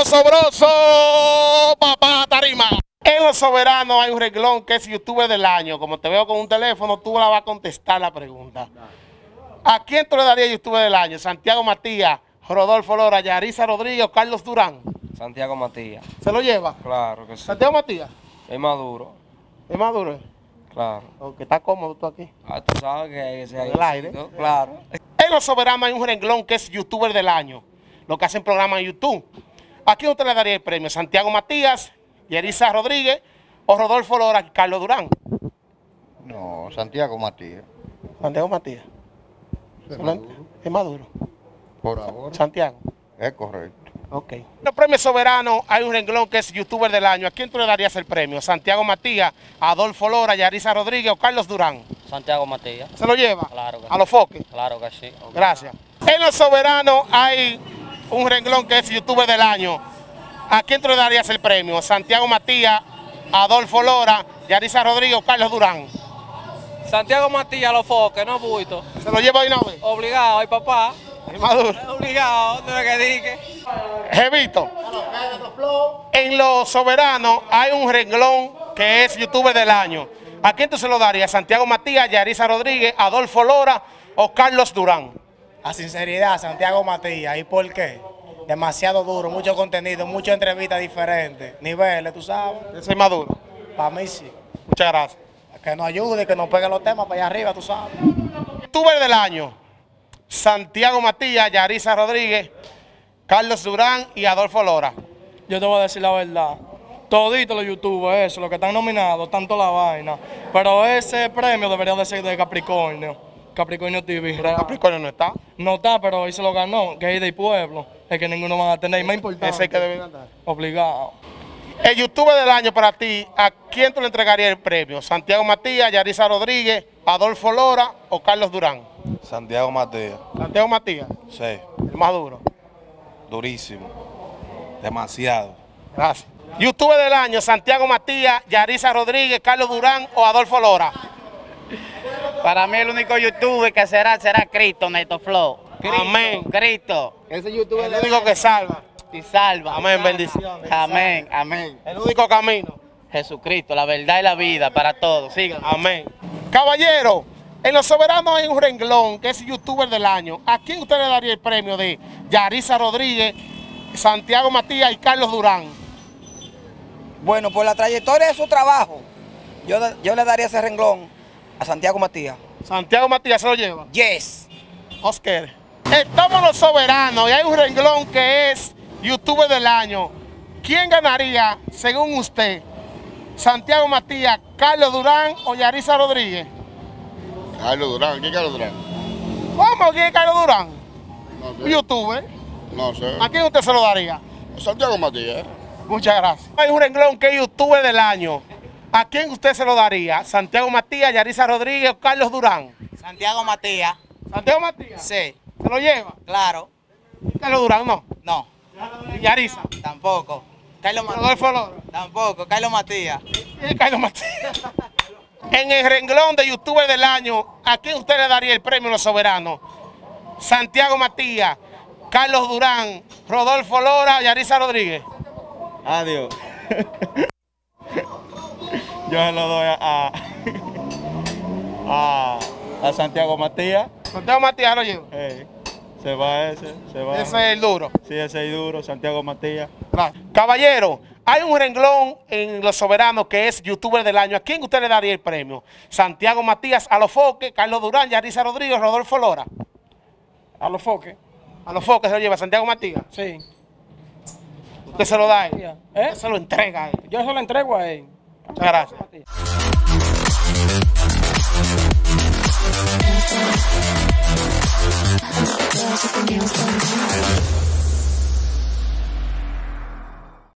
los Sobrosos, papá tarima. En Los Soberanos hay un renglón que es youtuber del año. Como te veo con un teléfono, tú la vas a contestar la pregunta. ¿A quién tú le darías youtuber del año? ¿Santiago Matías, Rodolfo Lora, Yarisa Rodríguez o Carlos Durán? Santiago Matías. ¿Se lo lleva? Claro que sí. ¿Santiago Matías? Es maduro. ¿Es maduro? Claro. Porque está cómodo tú aquí. Ah, tú sabes que ese ahí. En el aire. ¿No? Claro. En Los Soberanos hay un renglón que es youtuber del año. Lo que hacen programas en YouTube. ¿A quién usted le daría el premio? ¿Santiago Matías, Yarisa Rodríguez o Rodolfo Lora y Carlos Durán? No, Santiago Matías. Santiago Matías. Es maduro. Por ahora. Santiago. Es correcto. Ok. En los premios soberanos hay un renglón que es youtuber del año. ¿A quién tú le darías el premio? ¿Santiago Matías, Adolfo Lora, Yarisa Rodríguez o Carlos Durán? Santiago Matías. ¿Se lo lleva? Claro que sí. A los foques. Claro que sí. Gracias. En los soberanos hay un renglón que es youtuber del año. ¿A quién tú le darías el premio? ¿Santiago Matías, Adolfo Lora, Yarisa Rodríguez o Carlos Durán? Santiago Matías, los foques, no buito. ¿Se lo lleva de una vez? Obligado, ay papá. Es maduro. Es obligado, no es que dije. Jevito, en Los Soberanos hay un renglón que es youtuber del año. ¿A quién tú se lo darías? ¿Santiago Matías, Yarisa Rodríguez, Adolfo Lora o Carlos Durán? A sinceridad, Santiago Matías. ¿Y por qué? Demasiado duro, mucho contenido, muchas entrevistas diferentes, niveles, tú sabes. Ese es maduro. Para mí sí. Muchas gracias. Que nos ayude, que nos pegue los temas para allá arriba, tú sabes. Youtuber del año. Santiago Matías, Yarisa Rodríguez, Carlos Durán y Adolfo Lora. Yo te voy a decir la verdad. Toditos los youtubers, eso, los que están nominados, tanto la vaina. Pero ese premio debería de ser de Capricornio. Capricornio TV. Real. Capricornio no está. No está, pero hoy se lo ganó, que es del pueblo. Es que ninguno van a tener. Más importante. Ese es el que debe ganar. Obligado. El youtuber del año para ti, ¿a quién tú le entregarías el premio? ¿Santiago Matías, Yarisa Rodríguez, Adolfo Lora o Carlos Durán? Santiago Matías. Santiago Matías, Sí, el más duro. durísimo. Demasiado. Gracias. Youtuber del año, Santiago Matías, Yarisa Rodríguez, Carlos Durán o Adolfo Lora. Para mí el único youtuber que será Cristo, Neto Flow. Amén. Cristo. Ese youtuber El único que salva. Y salva. Amén, bendiciones. Amén, amén. El único camino. Jesucristo, la verdad y la vida para todos. Sigan. Amén. Caballero, en Los Soberanos hay un renglón que es youtuber del año. ¿A quién usted le daría el premio de Yarisa Rodríguez, Santiago Matías y Carlos Durán? Bueno, por la trayectoria de su trabajo, yo le daría ese renglón a Santiago Matías. Santiago Matías se lo lleva. Yes. Oscar. Estamos en Los Soberanos y hay un renglón que es youtuber del año. ¿Quién ganaría, según usted? ¿Santiago Matías, Carlos Durán o Yarisa Rodríguez? Carlos Durán. ¿Quién es Carlos Durán? ¿Cómo? ¿Quién es Carlos Durán? No sé. ¿Youtuber? No sé. ¿A quién usted se lo daría? Santiago Matías. Muchas gracias. Hay un renglón que es youtuber del año. ¿A quién usted se lo daría? ¿Santiago Matías, Yarisa Rodríguez o Carlos Durán? Santiago Matías. ¿Santiago Matías? Sí, ¿Se lo lleva? claro. Carlos Durán no. No, ¿Y Yarisa? tampoco. Carlos Matías. Rodolfo Lora. Tampoco. Carlos Matías. ¿Y Carlos Matías? En el renglón de youtuber del año, ¿a quién usted le daría el premio a Los Soberanos? Santiago Matías, Carlos Durán, Rodolfo Lora, Yarisa Rodríguez. Adiós. Yo se lo doy a Santiago Matías. Santiago Matías lo lleva. Se va ese, se va. Ese es el duro. Sí, ese es duro, Santiago Matías. Caballero, hay un renglón en Los Soberanos que es youtuber del año. ¿A quién usted le daría el premio? Santiago Matías, a los foques, Carlos Durán, Yarisa Rodríguez, Rodolfo Lora. A los foques. A los foques se lo lleva Santiago Matías. Sí. Usted se lo da a él. ¿Eh? Usted se lo entrega a él. Yo se lo entrego a él. Muchas gracias. Gracias.